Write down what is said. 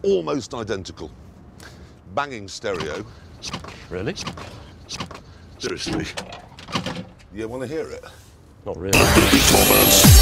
almost identical. Banging stereo. Really? Seriously. You want to hear it? Not really.